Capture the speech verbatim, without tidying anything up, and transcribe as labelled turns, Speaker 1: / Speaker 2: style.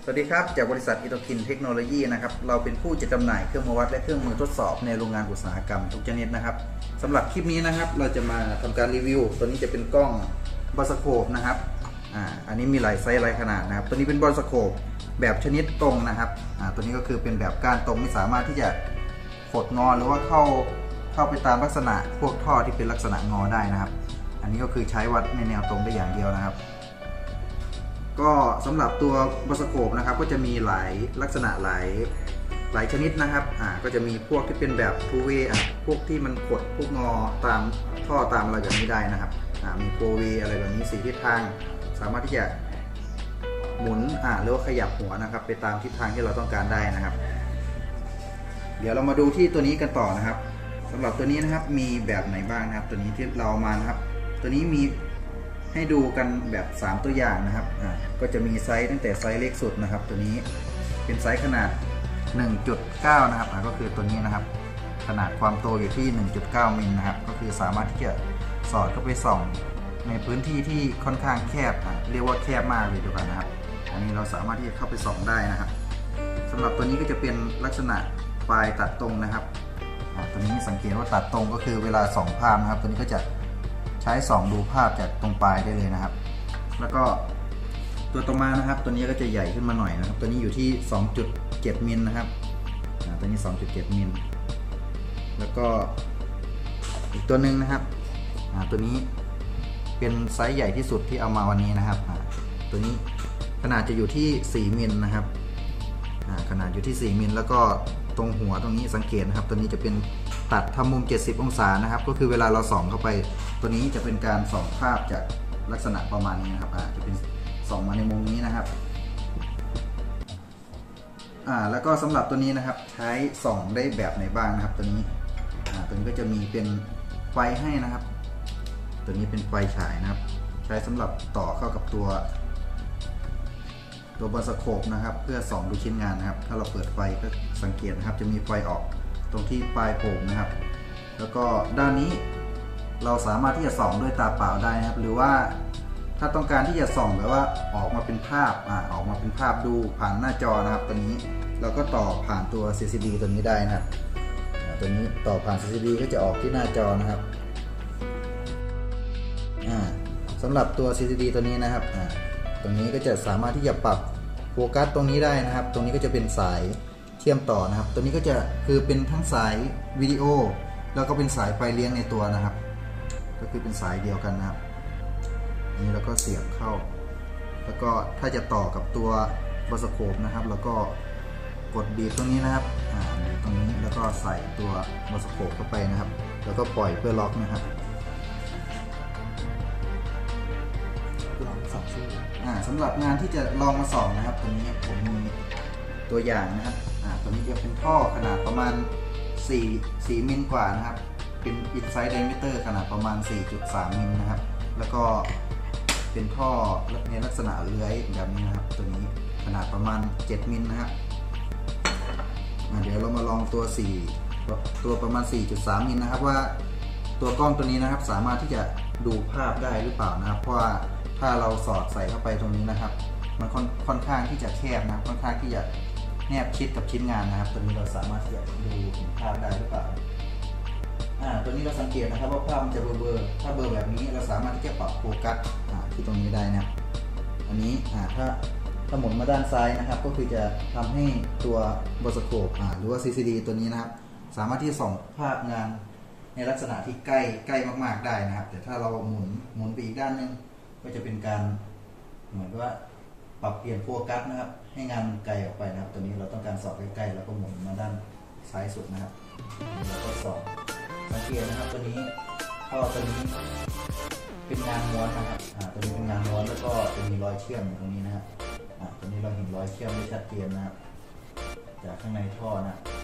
Speaker 1: สวัสดีครับจากบริษัทอิโตคินเทคโนโลยีนะครับเราเป็นผู้จัดจำหน่ายเครื่องมือวัดและเครื่องมือทดสอบในโรงงานอุตสาหกรรมทุกชนิดนะครับสำหรับคลิปนี้นะครับเราจะมาทำการรีวิวตัวนี้จะเป็นกล้องบอลสโคปนะครับอ่าอันนี้มีหลายไซส์หลายขนาดนะครับตัวนี้เป็นบอลสโคปแบบชนิดตรงนะครับอ่าตัวนี้ก็คือเป็นแบบก้านตรงไม่สามารถที่จะขดงอหรือว่าเข้าเข้าไปตามลักษณะพวกท่อที่เป็นลักษณะงอได้นะครับอันนี้ก็คือใช้วัดในแนวตรงได้อย่างเดียวนะครับก็สำหรับตัวบอลสโคปนะครับก็จะมีหลายลักษณะหลายหลายชนิดนะครับอ่าก็จะมีพวกที่เป็นแบบทูเวย์อ่ะพวกที่มันกดพวกงอตามท่อตามอะไรแบบนี้ได้นะครับอ่ามีโฟร์เวย์อะไรแบบนี้สี่ทิศทางสามารถที่จะหมุนอ่าหรือว่าขยับหัวนะครับไปตามทิศทางที่เราต้องการได้นะครับเดี๋ยวเรามาดูที่ตัวนี้กันต่อนะครับสำหรับตัวนี้นะครับมีแบบไหนบ้างนะครับตัวนี้ที่เรามานะครับตัวนี้มีให้ดูกันแบบสามตัวอย่างนะครับอ่าก็จะมีไซส์ตั้งแต่ไซส์เล็กสุดนะครับตัวนี้เป็นไซส์ขนาด หนึ่งจุดเก้า นะครับอ่าก็คือตัวนี้นะครับขนาดความโตอยู่ที่ หนึ่งจุดเก้า มิลนะครับก็คือสามารถที่จะสอดเข้าไปส่องในพื้นที่ที่ค่อนข้างแคบอ่าเรียกว่าแคบมากเลยดีกว่านะครับอันนี้เราสามารถที่จะเข้าไปส่องได้นะครับสำหรับตัวนี้ก็จะเป็นลักษณะปลายตัดตรงนะครับอ่าตัวนี้สังเกตว่าตัดตรงก็คือเวลาส่องภาพนะครับตัวนี้ก็จะใช้ส่องดูภาพจากตรงปลายได้เลยนะครับแล้วก็ตัวต่อมานะครับตัวนี้ก็จะใหญ่ขึ้นมาหน่อยนะครับตัวนี้อยู่ที่ สองจุดเจ็ด มิลนะครับตัวนี้ สองจุดเจ็ด มิลแล้วก็อีกตัวหนึ่งนะครับตัวนี้เป็นไซส์ใหญ่ที่สุดที่เอามาวันนี้นะครับตัวนี้ขนาดจะอยู่ที่สี่มิลนะครับขนาดอยู่ที่สี่มิลแล้วก็ตรงหัวตรงนี้สังเกตนะครับตัวนี้จะเป็นตัดทำมุมเจ็ดสิบองศานะครับก็คือเวลาเราส่องเข้าไปตัวนี้จะเป็นการส่องภาพจากลักษณะประมาณนี้นะครับจะเป็นส่องมาในมุมนี้นะครับอ่าแล้วก็สำหรับตัวนี้นะครับใช้ส่องได้แบบไหนบ้างนะครับตัวนี้อ่าตัวนี้ก็จะมีเป็นไฟให้นะครับตัวนี้เป็นไฟฉายนะครับใช้สำหรับต่อเข้ากับตัวตัวบอลสโคปนะครับเพื่อส่องดูชิ้นงานนะครับถ้าเราเปิดไฟก็สังเกตนะครับจะมีไฟออกตรงที่ปลายโป่งนะครับแล้วก็ด้านนี้เราสามารถที่จะส่องด้วยตาเปล่าได้นะครับหรือว่าถ้าต้องการที่จะส่องแบบว่าออกมาเป็นภาพอ่าออกมาเป็นภาพดูผ่านหน้าจอนะครับตัวนี้เราก็ต่อผ่านตัว ซี ซี ดี ตัวนี้ได้นะครับตัวนี้ต่อผ่าน ซี ซี ดี ก็จะออกที่หน้าจอนะครับอ่าสำหรับตัว ซี ซี ดี ตัวนี้นะครับอ่าตรงนี้ก็จะสามารถที่จะปรับโฟกัสตรงนี้ได้นะครับตรงนี้ก็จะเป็นสายเชื่อมต่อนะครับตัวนี้ก็จะคือเป็นทั้งสายวิดีโอแล้วก็เป็นสายไฟเลี้ยงในตัวนะครับก็คือเป็นสายเดียวกันนะครับอันนี้เราก็เสียบเข้าแล้วก็ถ้าจะต่อกับตัวบอลสโคปนะครับแล้วก็กดบีบตรงนี้นะครับอ่าตรงนี้แล้วก็ใส่ตัวบอลสโคปเข้าไปนะครับแล้วก็ปล่อยเพื่อล็อกนะครับลองส่องซิอ่าสำหรับงานที่จะลองมาส่องนะครับตัวนี้ผมมีตัวอย่างนะครับอ่าตัวนี้จะเป็นท่อขนาดประมาณสี่ สี่มิลกว่านะครับเป็น inside diameter ขนาดประมาณ สี่จุดสาม มิลนะครับแล้วก็เป็นท่อในลักษณะเลื้อยแบบนี้นะครับตัวนี้ขนาดประมาณเจ็ดมิลนะครับเดี๋ยวเรามาลองตัวสี่ตัวประมาณ สี่จุดสาม มิลนะครับว่าตัวกล้องตัวนี้นะครับสามารถที่จะดูภาพได้หรือเปล่านะครับเพราะว่าถ้าเราสอดใส่เข้าไปตรงนี้นะครับมันค่อนข้างที่จะแคบนะค่อนข้างที่จะแนบชิดกับชิ้นงานนะครับตัวนี้เราสามารถที่จะดูเห็นภาพได้หรือเปล่าอ่าตัวนี้เราสังเกตนะครับว่าภาพมันจะเบลอๆถ้าเบลอแบบนี้เราสามารถที่จะปรับโฟกัสอ่าที่ตรงนี้ได้นะอันนี้อ่าถ้าถ้าหมุนมาด้านซ้ายนะครับก็คือจะทำให้ตัวบอลสโคปอ่าหรือว่า ซี ซี ดี ตัวนี้นะครับสามารถที่จะส่องภาพงานในลักษณะที่ใกล้ใกล้มากๆได้นะครับแต่ถ้าเราหมุนหมุนไปอีกด้านนึงก็จะเป็นการเหมือนว่าปรับเปลี่ยนโฟกัสนะครับให้งานไกลออกไปนะครับตัวนี้เราต้องการสอดใกล้ๆแล้วก็หมุนมาด้านซ้ายสุดนะครับแล้วก็สอดสังเกตนะครับตัวนี้ท่อตัวนี้เป็นงานม้วนนะครับอ่าตัวนี้เป็นงานม้วนแล้วก็จะมีรอยเชื่อมตรงนี้นะครับอ่าตัวนี้เราเห็นรอยเชื่อมได้ชัดเจนนะครับจากข้างในท่อนะ